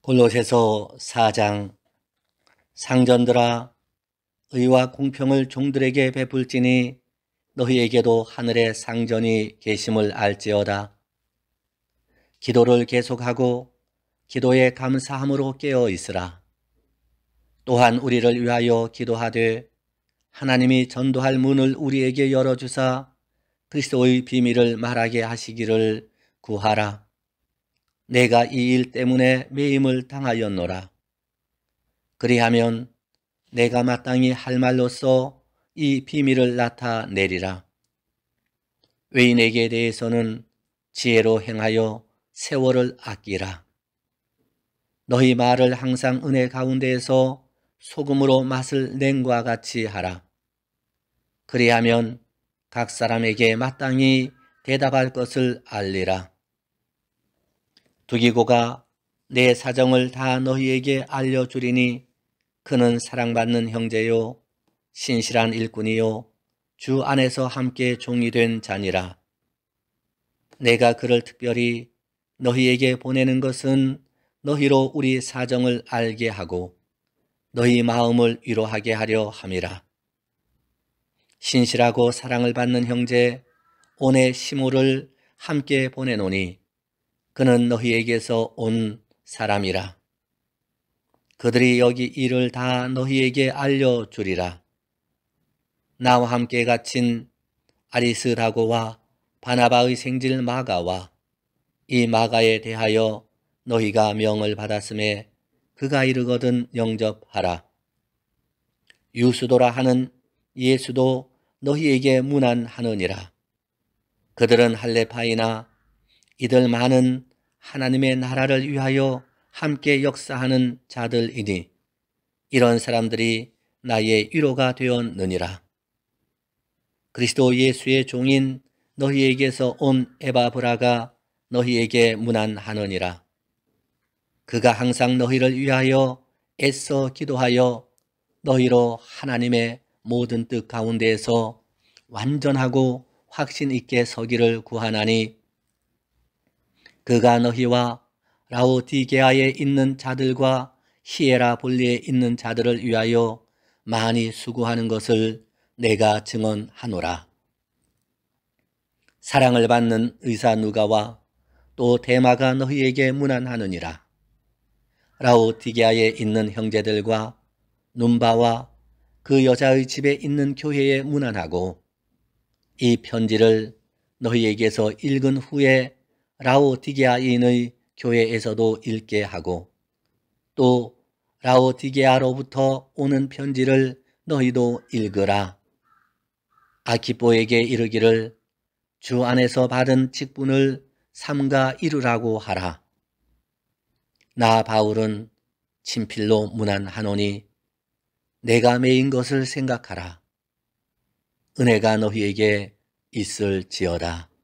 골로새서 4장. 상전들아, 의와 공평을 종들에게 베풀지니 너희에게도 하늘에 상전이 계심을 알지어다. 기도를 계속하고 기도에 감사함으로 깨어 있으라. 또한 우리를 위하여 기도하되 하나님이 전도할 문을 우리에게 열어주사 그리스도의 비밀을 말하게 하시기를 구하라. 내가 이 일 때문에 매임을 당하였노라. 그리하면 내가 마땅히 할 말로써 이 비밀을 나타내리라. 외인에게 대해서는 지혜로 행하여 세월을 아끼라. 너희 말을 항상 은혜 가운데에서 소금으로 맛을 낸과 같이 하라. 그리하면 각 사람에게 마땅히 대답할 것을 알리라. 두기고가 내 사정을 다 너희에게 알려주리니 그는 사랑받는 형제요 신실한 일꾼이요 주 안에서 함께 종이 된 자니라. 내가 그를 특별히 너희에게 보내는 것은 너희로 우리 사정을 알게 하고 너희 마음을 위로하게 하려 함이라. 신실하고 사랑을 받는 형제 오네시모를 함께 보내노니 그는 너희에게서 온 사람이라. 그들이 여기 일을 다 너희에게 알려주리라. 나와 함께 갇힌 아리스다고와 바나바의 생질 마가와 이 마가에 대하여 너희가 명을 받았음에 그가 이르거든 영접하라. 유수도라 하는 예수도 너희에게 문안하느니라. 그들은 할레파이나 이들 많은 하나님의 나라를 위하여 함께 역사하는 자들이니 이런 사람들이 나의 위로가 되었느니라. 그리스도 예수의 종인 너희에게서 온 에바브라가 너희에게 문안하느니라. 그가 항상 너희를 위하여 애써 기도하여 너희로 하나님의 모든 뜻 가운데에서 완전하고 확신 있게 서기를 구하나니 그가 너희와 라오디게아에 있는 자들과 히에라볼리에 있는 자들을 위하여 많이 수고하는 것을 내가 증언하노라. 사랑을 받는 의사 누가와 또 데마가 너희에게 문안하느니라. 라오디게아에 있는 형제들과 눈바와 그 여자의 집에 있는 교회에 문안하고 이 편지를 너희에게서 읽은 후에 라오디게아인의 교회에서도 읽게 하고 또 라오디게아로부터 오는 편지를 너희도 읽으라. 아키뽀에게 이르기를 주 안에서 받은 직분을 삼가 이루라고 하라. 나 바울은 친필로 문안하노니 내가 매인 것을 생각하라. 은혜가 너희에게 있을지어다.